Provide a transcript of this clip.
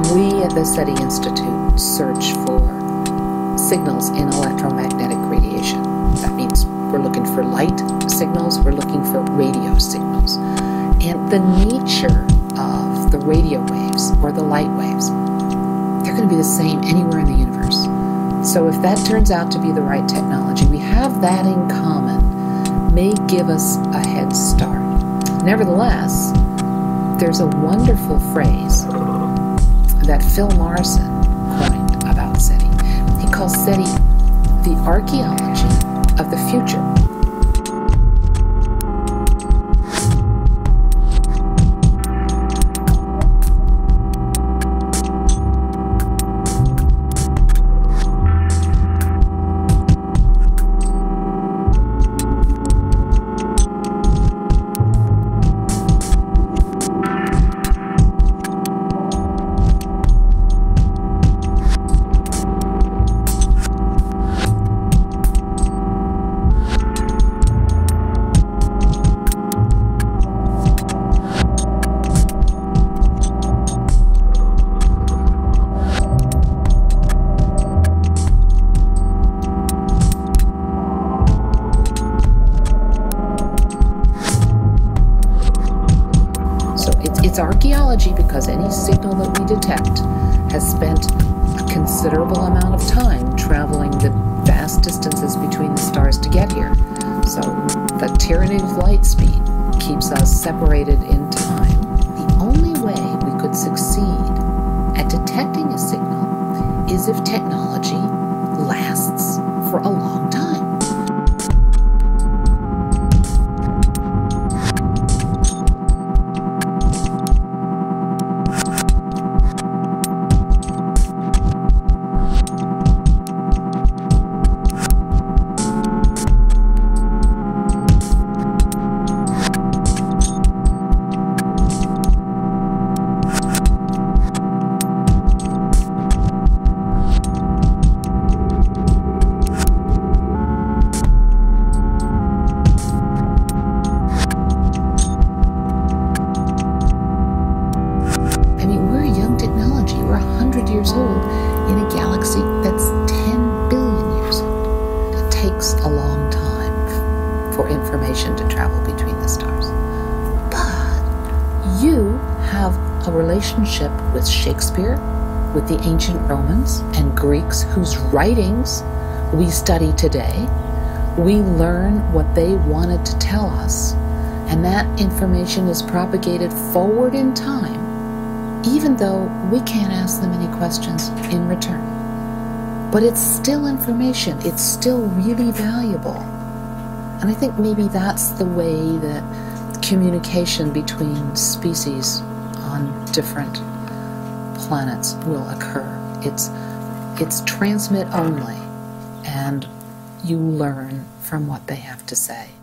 We at the SETI Institute search for signals in electromagnetic radiation. That means we're looking for light signals, we're looking for radio signals. And the nature of the radio waves or the light waves, they're going to be the same anywhere in the universe. So if that turns out to be the right technology, we have that in common, may give us a head start. Nevertheless, there's a wonderful phrase that Phil Morrison coined about SETI. He calls SETI the archaeology of the future. It's archaeology because any signal that we detect has spent a considerable amount of time traveling the vast distances between the stars to get here. So the tyranny of light speed keeps us separated in time. The only way we could succeed at detecting a signal is if technology lasts for a long time. We're 100 years old in a galaxy that's 10 billion years old. It takes a long time for information to travel between the stars. But you have a relationship with Shakespeare, with the ancient Romans and Greeks whose writings we study today. We learn what they wanted to tell us, and that information is propagated forward in time, even though we can't ask them any questions in return. But it's still information. It's still really valuable. And I think maybe that's the way that communication between species on different planets will occur. It's transmit only, and you learn from what they have to say.